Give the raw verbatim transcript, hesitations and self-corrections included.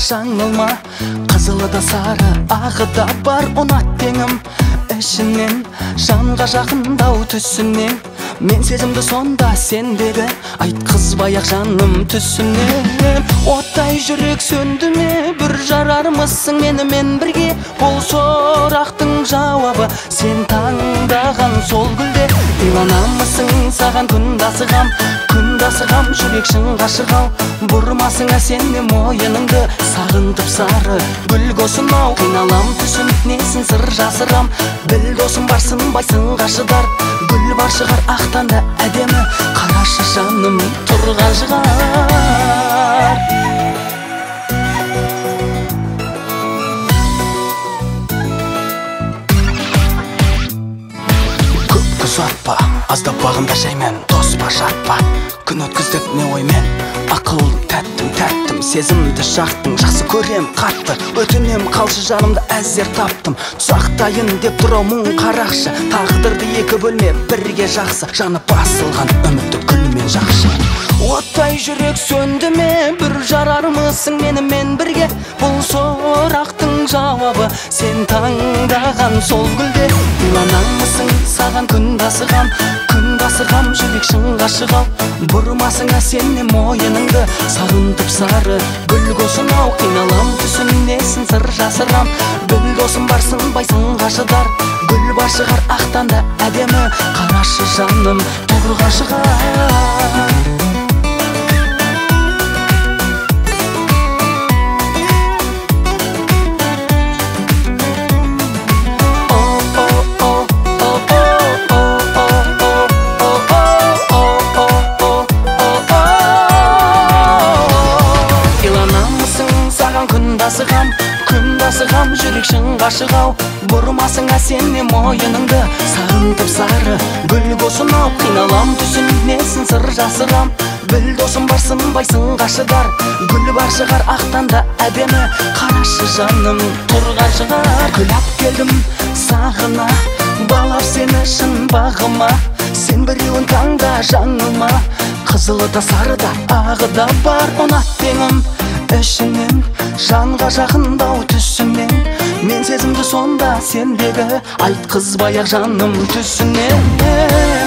жаңылма. Қызылы да сары, ағы да бар ұнат теңім. Ішінен жанға жақындау түсінен, мен сезімді сонда сендегі айтқызбай-ақ жаным түсінен. Оттай жүрек сөнді ме, бір жарармысың менімен бірге? Бұл сұрақтың жауабы сен таңдаған сол гүлде. Иланамысың саған күнді асығам, күнді асығам, жүрек шын ғашығау. Бұрмасыңа сені мойыныңды, сағындып сары гүл қосын-ау. Қиналам түсінікнесін сыр жасырам, біл досым барсын байсын ғашыдар. Гүл бар шығар ақтан да әдемі, қарашы жаным тұрған шығар. Көп ұзатпа, аздап бағымда жаймен, дос па жатпа, күн өткіздік не оймен. Ақыл тәттім тәттім, сезімді жақтың, жақсы көрем қатты. Өтінем қалшы жанымды әзер таптым, тұсақтайын деп тұрау мұң қарақшы. Тағдырды екі бөлме бірге жақсы, жаны басылған үмітті гүлмен жақшы. Оттай жүрек сөнді ме, бір жарармысың менімен бірге? Бұл сұрақтың жауабы сен таңдаған сол гүлде. Иланамысың саған күнді асығам, күнді асығам, жүрек шын ғашығау. Бұрмасыңа сені мойыныңды, сағындып сары гүл қосын-ау. Қиналам түсінесін сыр жасырам, біл досым барсын байсын ғашыдар. Гүл бар шығар ақтан да әдемі, қарашы жаным тұрған шығар. Асығам, күнді асығам, жүрек шын ғашығау. Бұрмасыңа сені мойыныңды, сағындып сары гүл қосын-ау. Қиналам түсінесін сыр жасырам, біл досым барсын байсын ғашыдар. Гүл бар шығар ақтан да әдемі, қарашы жаным тұрған шығар. Күлап келдім сағына, балап сені шын бағыма. Сен біреуін таңда жаңылма, қызылы да сары да ағы да бар ұнат теңім. Ішінен жанға жақындау түсінен, мен сезімді сонда сендегі айтқызбай-ақ жаным түсінен.